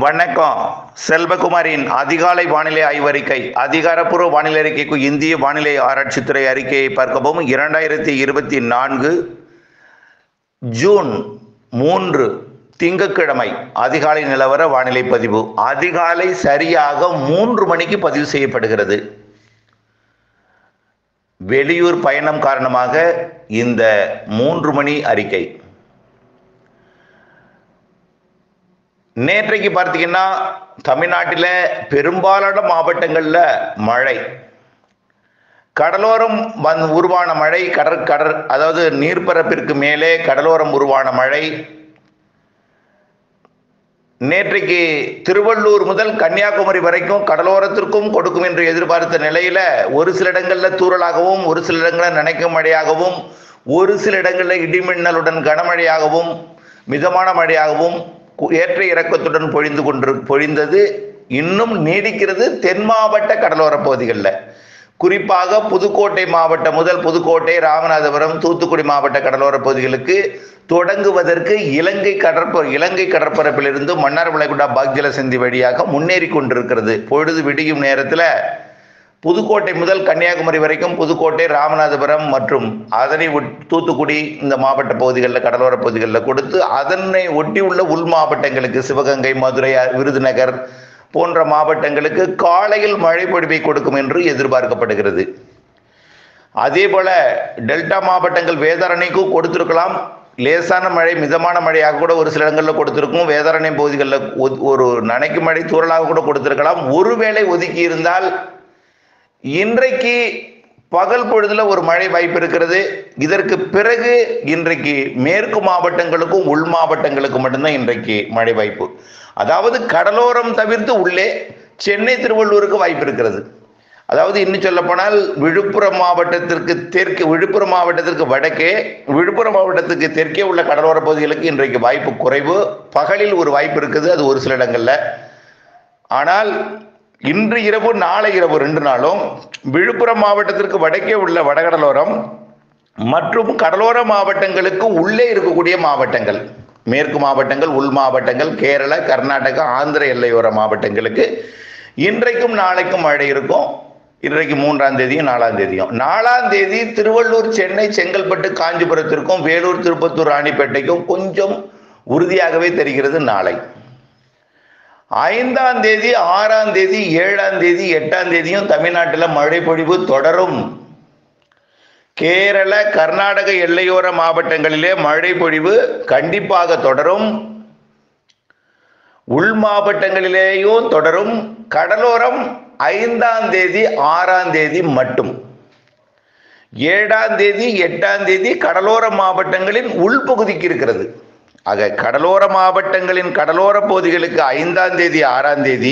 வணக்கம். செல்வகுமாரின் அதிகாலை வானிலை ஆய்வறிக்கை. அதிகாரப்பூர்வ வானிலை அறிக்கைக்கு இந்திய வானிலை ஆராய்ச்சித்துறை அறிக்கையை பார்க்கவும். 2024 ஜூன் 3 திங்கட்கிழமை அதிகாலை நிலவர வானிலை பதிவு. அதிகாலை சரியாக 3 மணிக்கு பதிவு செய்யப்படுகிறது. வெளியூர் பயணம் காரணமாக இந்த 3 மணி அறிக்கை. நேற்றைக்கு பார்த்தீங்கன்னா தமிழ்நாட்டில் பெரும்பாலான மாவட்டங்களில் மழை, கடலோரம் உருவான மழை, அதாவது நீர்ப்பரப்பிற்கு மேலே கடலோரம் உருவான மழை. நேற்றைக்கு திருவள்ளூர் முதல் கன்னியாகுமரி வரைக்கும் கடலோரத்திற்கும் கொடுக்கும் என்று எதிர்பார்த்த நிலையில ஒரு சில இடங்களில் தூறலாகவும், ஒரு சில இடங்களில் நனைக்கும் மழையாகவும், ஒரு சில இடங்களில் இடிமின்னலுடன் கனமழையாகவும், மிதமான மழையாகவும் ஏற்ற இறக்கத்துடன் பொழிந்தது. இன்னும் நீடிக்கிறது தென் மாவட்ட கடலோர பகுதிகளில். குறிப்பாக புதுக்கோட்டை மாவட்டம் முதல் புதுக்கோட்டை, ராமநாதபுரம், தூத்துக்குடி மாவட்ட கடலோர பகுதிகளுக்கு தொடங்குவதற்கு இலங்கை கடற்பரப்பிலிருந்து மன்னார் வளைகுடா பாக்ஜல சந்தி வழியாக முன்னேறி கொண்டிருக்கிறது. பொழுது விடியும் நேரத்தில் புதுக்கோட்டை முதல் கன்னியாகுமரி வரைக்கும் புதுக்கோட்டை, ராமநாதபுரம் மற்றும் அதனை தூத்துக்குடி இந்த மாவட்ட பகுதிகளில் கடலோர பகுதிகளில் கொடுத்து அதனை ஒட்டி உள்ள உள் மாவட்டங்களுக்கு சிவகங்கை, மதுரை, விருதுநகர் போன்ற மாவட்டங்களுக்கு காலையில் மழை பொழிவை கொடுக்கும் என்று எதிர்பார்க்கப்படுகிறது. அதே போல டெல்டா மாவட்டங்கள் வேதாரண்யக்கும் கொடுத்திருக்கலாம். லேசான மழை, மிதமான மழையாக கூட ஒரு சில இடங்களில் கொடுத்திருக்கும். வேதாரண்யம் பகுதிகளில் ஒரு நனைக்கும் மழை தூறலாக கூட கொடுத்திருக்கலாம். ஒருவேளை ஒதுக்கி இருந்தால் இன்றைக்கு பகல் பொழுதுல ஒரு மழை வாய்ப்பு இருக்கிறது. இதற்கு பிறகு இன்றைக்கு மேற்கு மாவட்டங்களுக்கும் உள் மாவட்டங்களுக்கும் மட்டும்தான் இன்றைக்கு மழை வாய்ப்பு. அதாவது கடலோரம் தவிர்த்து உள்ளே சென்னை, திருவள்ளூருக்கு வாய்ப்பு இருக்கிறது. அதாவது இன்னும் சொல்ல போனால் விழுப்புரம் மாவட்டத்திற்கு தெற்கே, விழுப்புரம் மாவட்டத்திற்கு வடக்கே, விழுப்புரம் மாவட்டத்துக்கு தெற்கே உள்ள கடலோர பகுதிகளுக்கு இன்றைக்கு வாய்ப்பு குறைவு. பகலில் ஒரு வாய்ப்பு இருக்குது, அது ஒரு சில இடங்கள்ல. ஆனால் இன்று இரவு, நாளை இரவு 2 நாளும் விழுப்புரம் மாவட்டத்திற்கு வடக்கே உள்ள வடகடலோரம் மற்றும் கடலோர மாவட்டங்களுக்கு உள்ளே இருக்கக்கூடிய மாவட்டங்கள், மேற்கு மாவட்டங்கள், உள் மாவட்டங்கள், கேரள, கர்நாடகா, ஆந்திர எல்லையோர மாவட்டங்களுக்கு இன்றைக்கும் நாளைக்கும் மழை இருக்கும். இன்றைக்கு 3ஆம் தேதியும் 4ஆம் தேதியும். 4ஆம் தேதி திருவள்ளூர், சென்னை, செங்கல்பட்டு, காஞ்சிபுரத்திற்கும் வேலூர், திருப்பத்தூர், ராணிப்பேட்டைக்கும் கொஞ்சம் உறுதியாகவே தெரிகிறது நாளை. 5ஆம் தேதி, 6ஆம் தேதி, 7ஆம் தேதி, 8ஆம் தேதியும் தமிழ்நாட்டில் மழை பொழிவு தொடரும். கேரள, கர்நாடக எல்லையோர மாவட்டங்களிலே மழை பொழிவு கண்டிப்பாக தொடரும். உள் மாவட்டங்களிலேயும் தொடரும். கடலோரம் 5ஆம் தேதி, 6ஆம் தேதி மட்டும். 7ஆம் தேதி, 8ஆம் தேதி கடலோர மாவட்டங்களின் உள்பகுதிக்கு இருக்கிறது. ஆக கடலோர மாவட்டங்களின் கடலோர பகுதிகளுக்கு 5ஆம் தேதி, 6ஆம் தேதி,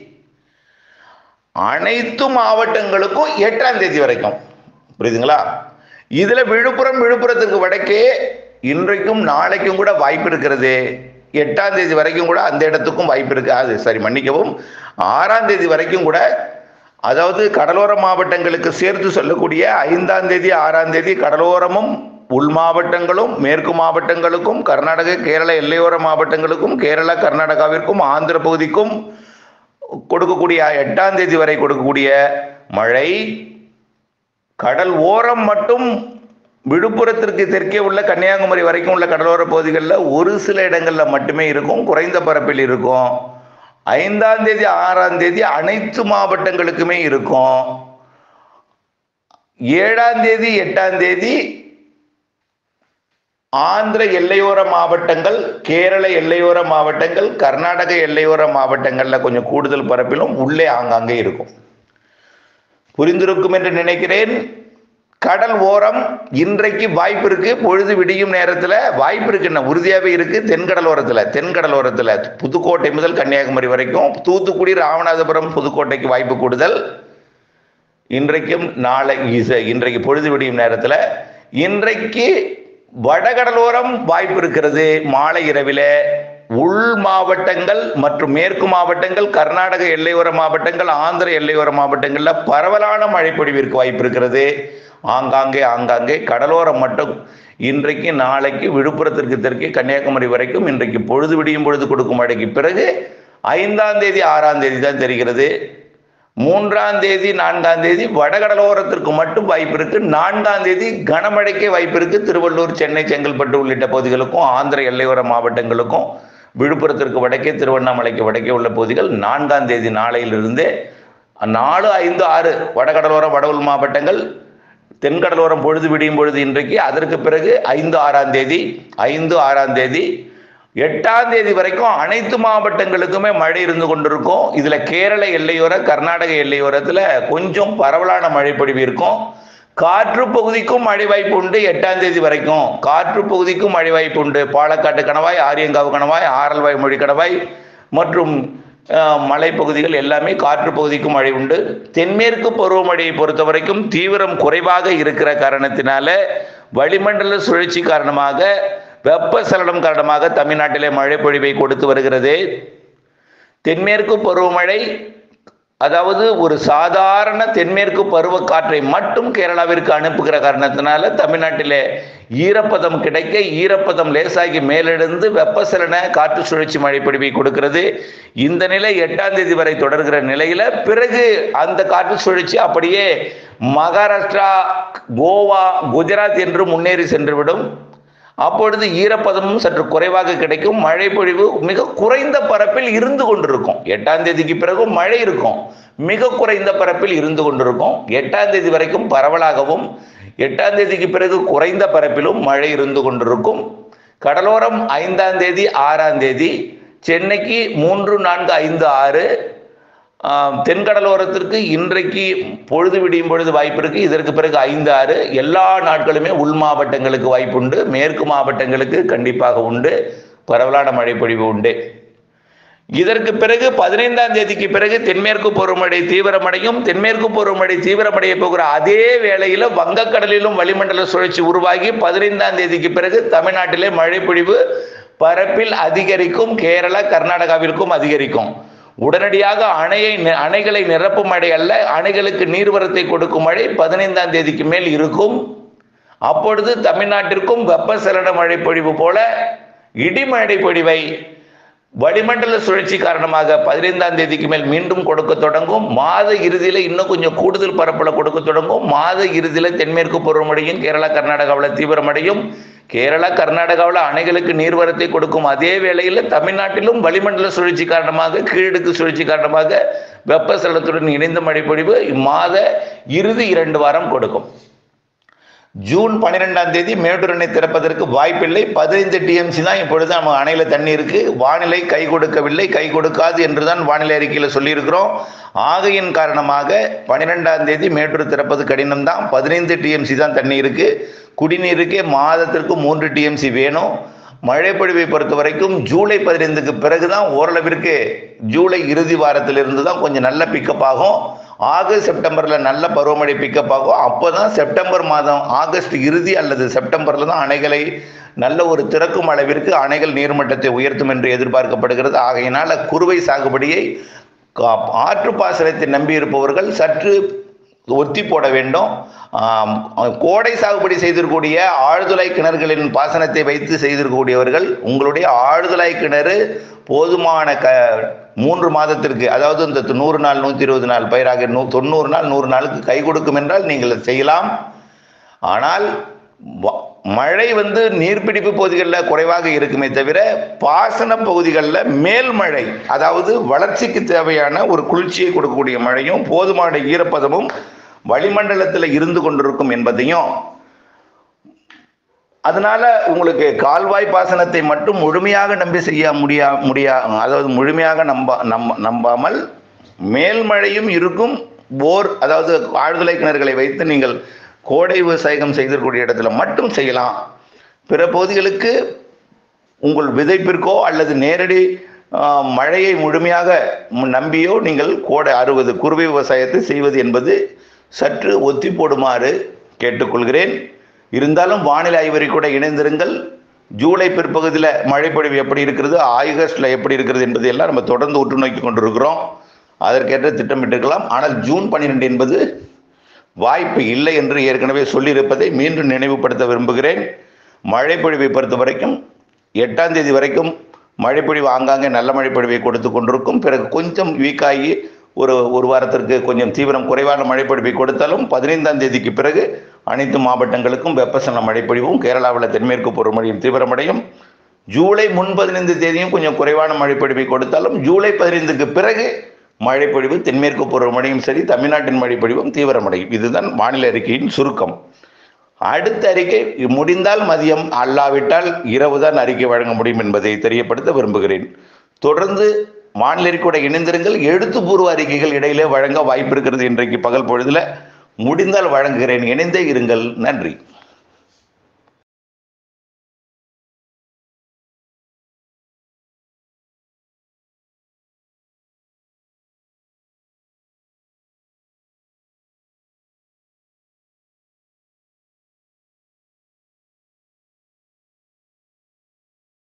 அனைத்து மாவட்டங்களுக்கும் 8ஆம் தேதி வரைக்கும். புரியுதுங்களா? இதுல விழுப்புரத்துக்கு வடக்கே இன்றைக்கும் நாளைக்கும் கூட வாய்ப்பு இருக்கிறது. 8ஆம் தேதி வரைக்கும் கூட அந்த இடத்துக்கும் வாய்ப்பு இருக்கு. அது சரி, மன்னிக்கவும், 6ஆம் தேதி வரைக்கும் கூட, அதாவது கடலோர மாவட்டங்களுக்கு சேர்த்து சொல்லக்கூடிய 5ஆம் தேதி, 6ஆம் தேதி கடலோரமும் உள் மாவட்டங்களும் மேற்கு மாவட்டங்களுக்கும் கர்நாடக, கேரள எல்லையோர மாவட்டங்களுக்கும் கேரளா, கர்நாடகாவிற்கும் ஆந்திர பகுதிக்கும் கொடுக்கக்கூடிய 8ஆம் தேதி வரை கொடுக்கக்கூடிய மழை கடல் ஓரம் மட்டும் விழுப்புரத்திற்கு தெற்கே உள்ள கன்னியாகுமரி வரைக்கும் உள்ள கடலோர பகுதிகளில் ஒரு சில இடங்களில் மட்டுமே இருக்கும், குறைந்த பரப்பில் இருக்கும். 5ஆம் தேதி, 6ஆம் தேதி அனைத்து மாவட்டங்களுக்குமே இருக்கும். 7ஆம் தேதி, 8ஆம் தேதி ஆந்திர எல்லையோர மாவட்டங்கள், கேரள எல்லையோர மாவட்டங்கள், கர்நாடக எல்லையோர மாவட்டங்கள்ல கொஞ்சம் கூடுதல் பரப்பிலும் உள்ளே ஆங்காங்கே இருக்கும். புரிந்திருக்கும் என்று நினைக்கிறேன். கடல் ஓரம் இன்றைக்கு வாய்ப்பு இருக்கு. பொழுது விடியும் நேரத்தில் வாய்ப்பு இருக்குன்னு உறுதியாகவே இருக்கு. தென்கடலோரத்தில் புதுக்கோட்டை முதல் கன்னியாகுமரி வரைக்கும், தூத்துக்குடி, ராமநாதபுரம், புதுக்கோட்டைக்கு வாய்ப்பு கூடுதல். இன்றைக்கும் இன்றைக்கு பொழுது விடியும் நேரத்தில். இன்றைக்கு வடகடலோரம் வாய்ப்பு இருக்கிறது. மாலை இரவில உள் மாவட்டங்கள் மற்றும் மேற்கு மாவட்டங்கள், கர்நாடக எல்லையோர மாவட்டங்கள், ஆந்திர எல்லையோர மாவட்டங்களில் பரவலான மழை பொழிவிற்கு வாய்ப்பு இருக்கிறது. ஆங்காங்கே கடலோரம் மட்டும் இன்றைக்கு நாளைக்கு விழுப்புரத்திற்கு தெற்கே கன்னியாகுமரி வரைக்கும் இன்றைக்கு பொழுது விடியும் பொழுது கொடுக்கும் மழைக்கு பிறகு 5ஆம் தேதி 6ஆம் தேதி தான் தெரிகிறது. 3ஆம் தேதி 4ஆம் தேதி வடகடலோரத்திற்கு மட்டும் வாய்ப்பு இருக்கு. 4ஆம் தேதி கனமழைக்கே வாய்ப்பு இருக்கு. திருவள்ளூர், சென்னை, செங்கல்பட்டு உள்ளிட்ட பகுதிகளுக்கும், ஆந்திர எல்லையோர மாவட்டங்களுக்கும், விழுப்புரத்திற்கு வடக்கே, திருவண்ணாமலைக்கு வடக்கே உள்ள பகுதிகள் 4ஆம் தேதி நாளையிலிருந்தே 4, 5, 6 வடகடலோரம், வட உள் மாவட்டங்கள், தென்கடலோரம் பொழுது விடியும் பொழுது இன்றைக்கு, அதற்கு பிறகு 5, 6ஆம் தேதி, 5, 6ஆம் தேதி, 8ஆம் தேதி வரைக்கும் அனைத்து மாவட்டங்களுக்குமே மழை இருந்து கொண்டிருக்கும். இதுல கேரள எல்லையோர, கர்நாடக எல்லையோரத்துல கொஞ்சம் பரவலான மழை பொழிவு இருக்கும். காற்று பகுதிக்கும் மழை வாய்ப்பு உண்டு. 8ஆம் தேதி வரைக்கும் காற்று பகுதிக்கும் மழை வாய்ப்பு உண்டு. பாலக்காட்டு கணவாய், ஆரியங்காவு கணவாய், ஆரல்வாய் மொழி கணவாய் மற்றும் மலைப்பகுதிகள் எல்லாமே காற்று பகுதிக்கும் மழை உண்டு. தென்மேற்கு பருவமழையை பொறுத்த வரைக்கும் தீவிரம் குறைவாக இருக்கிற காரணத்தினால வளிமண்டல சுழற்சி காரணமாக, வெப்பசலனம் காரணமாக தமிழ்நாட்டிலே மழை பொழிவை கொடுத்து வருகிறது. தென்மேற்கு பருவமழை, அதாவது ஒரு சாதாரண தென்மேற்கு பருவ காற்றை மட்டும் கேரளாவிற்கு அனுப்புகிற காரணத்தினால தமிழ்நாட்டிலே ஈரப்பதம் கிடைக்க, ஈரப்பதம் லேசாகி மேலெழுந்து வெப்பசலன காற்று சுழற்சி மழை பொழிவை கொடுக்கிறது. இந்த நிலை 8ஆம் தேதி வரை தொடர்கிற நிலையில பிறகு அந்த காற்று சுழற்சி அப்படியே மகாராஷ்டிரா, கோவா, குஜராத் என்று முன்னேறி சென்றுவிடும். அப்பொழுது ஈரப்பதமும் சற்று குறைவாக கிடைக்கும். மழை பொழிவு மிக குறைந்த பரப்பில் இருந்து கொண்டிருக்கும். 8ஆம் தேதிக்கு பிறகும் மழை இருக்கும், மிக குறைந்த பரப்பில் இருந்து கொண்டிருக்கும். 8ஆம் தேதி வரைக்கும் பரவலாகவும், 8ஆம் தேதிக்கு பிறகு குறைந்த பரப்பிலும் மழை இருந்து கொண்டிருக்கும். கடலோரம் 5ஆம் தேதி, 6ஆம் தேதி, சென்னைக்கு 3, 4, 5, 6, தென்கடலோரத்திற்கு இன்றைக்கு பொழுது விடியும் பொழுது வாய்ப்பு இருக்கு. இதற்கு பிறகு 5, 6 எல்லா நாட்களுமே உள் மாவட்டங்களுக்கு வாய்ப்பு உண்டு. மேற்கு மாவட்டங்களுக்கு கண்டிப்பாக உண்டு, பரவலான மழை பொழிவு உண்டு. இதற்கு பிறகு 15ஆம் தேதிக்கு பிறகு தென்மேற்கு பருவமழை தீவிரமடையும். தென்மேற்கு பருவமழை தீவிரமடைய போகிற அதே வேளையில் வங்கக்கடலிலும் வளிமண்டல சுழற்சி உருவாகி 15ஆம் தேதிக்கு பிறகு தமிழ்நாட்டிலே மழை பொழிவு பரப்பில் அதிகரிக்கும். கேரளா, கர்நாடகாவிற்கும் அதிகரிக்கும். உடனடியாக அணைகளை நிரப்பும் மழை அல்ல, அணைகளுக்கு நீர்வரத்தை கொடுக்கும் மழை 15ஆம் தேதிக்கு மேல் இருக்கும். அப்பொழுது தமிழ்நாட்டிற்கும் வெப்பசலன மழை பொழிவு போல இடிமழை பொழிவை வளிமண்டல சுழற்சி காரணமாக 15ஆம் தேதிக்கு மேல் மீண்டும் கொடுக்க தொடங்கும். மாத இறுதியில இன்னும் கொஞ்சம் கூடுதல் பரப்பல கொடுக்க தொடங்கும். மாத இறுதியில தென்மேற்கு பருவமழையும் கேரளா, கர்நாடகாவில் தீவிரமடையும். கேரளா, கர்நாடகாவில் அணைகளுக்கு நீர்வரத்தை கொடுக்கும் அதே வேளையில் தமிழ்நாட்டிலும் வளிமண்டல சுழற்சி காரணமாக, கீழடுக்கு சுழற்சி காரணமாக வெப்பசலனத்துடன் இணைந்த மழை பொழிவு இம்மாத இறுதி 2 வாரம் கொடுக்கும். ஜூன் 12ஆம் தேதி மேட்டூர் அணை திறப்பதற்கு வாய்ப்பில்லை. 15 TMC தான் இப்பொழுது நம்ம அணையில தண்ணி இருக்கு. வானிலை கை கொடுக்கவில்லை, கை கொடுக்காது என்றுதான் வானிலை அறிக்கையில் சொல்லியிருக்கிறோம். ஆகையின் காரணமாக 12ஆம் தேதி மேட்டூர் திறப்பது கடினம் தான். 15 TMC தான் தண்ணி இருக்கு. குடிநீருக்கே மாதத்திற்கு 3 TMC வேணும். மழை பொழிவை பொறுத்த வரைக்கும் ஜூலை 15க்கு பிறகுதான் ஓரளவிற்கு, ஜூலை இறுதி வாரத்திலிருந்து தான் கொஞ்சம் நல்ல பிக்கப் ஆகும். ஆகஸ்ட், செப்டம்பர்ல நல்ல பருவமழை பிக்கப் ஆகும். அப்போதான் செப்டம்பர் மாதம், ஆகஸ்ட் இறுதி அல்லது செப்டம்பர்ல தான் அணைகளை நல்ல ஒரு திறக்கும் அளவிற்கு அணைகள் நீர்மட்டத்தை உயர்த்தும் என்று எதிர்பார்க்கப்படுகிறது. ஆகையினால குறுவை சாகுபடியை, ஆற்று பாசனத்தை நம்பி இருப்பவர்கள் சற்று ஒத்தி போட வேண்டும். கோடை சாகுபடி செய்திருக்கக்கூடிய ஆழ்துளை கிணறுகளின் பாசனத்தை வைத்து செய்திருக்கக்கூடியவர்கள் உங்களுடைய ஆழ்துளை கிணறு போதுமான 3 மாதத்திற்கு, அதாவது இந்த 100 நாள் 120 நாள் பயிராக 90 நாள் 100 நாளுக்கு கை கொடுக்கும் என்றால் நீங்கள் செய்யலாம். ஆனால் மழை நீர்பிடிப்பு பகுதிகளில் குறைவாக இருக்குமே தவிர, பாசன பகுதிகளில் மேல் மழை, அதாவது வளர்ச்சிக்கு தேவையான ஒரு குளிர்ச்சியை கொடுக்கக்கூடிய மழையும் போதுமான ஈரப்பதமும் வளிமண்டலத்தில் இருந்து கொண்டிருக்கும் என்பதையும், அதனால உங்களுக்கு கால்வாய் பாசனத்தை மட்டும் முழுமையாக நம்பி செய்ய அதாவது முழுமையாக நம்பாமல் மேல்மழையும் இருக்கும். போர், அதாவது ஆழ்துளை கிணறுகளை வைத்து நீங்கள் கோடை விவசாயம் செய்திருக்கக்கூடிய இடத்துல மட்டும் செய்யலாம். பிற பகுதிகளுக்கு உங்கள் விதைப்பிற்கோ அல்லது நேரடி மழையை முழுமையாக நம்பியோ நீங்கள் கோடை 60 குறுவை விவசாயத்தை செய்வது என்பது சற்று ஒத்தி போடுமாறு கேட்டுக்கொள்கிறேன். இருந்தாலும் வானிலை ஆய்வறி கூட இணைந்திருங்கள். ஜூலை பிற்பகுதியில் மழைப்பொழிவு எப்படி இருக்கிறது, ஆகஸ்ட்ல எப்படி இருக்கிறது என்பதை எல்லாம் நம்ம தொடர்ந்து உற்று நோக்கி கொண்டிருக்கிறோம். அதற்கேற்ற திட்டமிட்டிருக்கலாம். ஆனால் ஜூன் 12 என்பது வாய்ப்பு இல்லை என்று ஏற்கனவே சொல்லியிருப்பதை மீண்டும் நினைவுபடுத்த விரும்புகிறேன். மழைப்பொழிவை பொறுத்த வரைக்கும் 8ஆம் தேதி வரைக்கும் மழைப்பொழிவு ஆங்காங்கே நல்ல மழைப்பொழிவை கொடுத்து கொண்டிருக்கும். பிறகு கொஞ்சம் வீக்காகி ஒரு வாரத்திற்கு கொஞ்சம் தீவிரம் குறைவான மழைப்பொழிவை கொடுத்தாலும் 15ஆம் தேதிக்கு பிறகு அனைத்து மாவட்டங்களுக்கும் வெப்பசலன மழைப்பொழிவும் கேரளாவில் தென்மேற்கு பருவமழையும் தீவிரமடையும். ஜூலை முன் 15 தேதியும் கொஞ்சம் குறைவான மழைப்பொழிவை கொடுத்தாலும் ஜூலை 15க்கு பிறகு மழைப்பொழிவு தென்மேற்கு பருவமழையும் சரி, தமிழ்நாட்டின் மழைப்பொழிவும் தீவிரமடையும். இதுதான் வானிலை அறிக்கையின் சுருக்கம். அடுத்த அறிக்கை முடிந்தால் மதியம், அல்லாவிட்டால் இரவுதான் அறிக்கை வழங்க முடியும் என்பதை தெரியப்படுத்த விரும்புகிறேன். தொடர்ந்து வானிலை அறிக்கையோட இணைந்திருங்கள். எழுத்துப்பூர்வ அறிக்கைகள் இடையிலே வழங்க வாய்ப்பு இருக்கிறது. இன்றைக்கு பகல் பொழுதுல முடிந்தால் வழங்குகிறேன். இணைந்தே இருங்கள். நன்றி.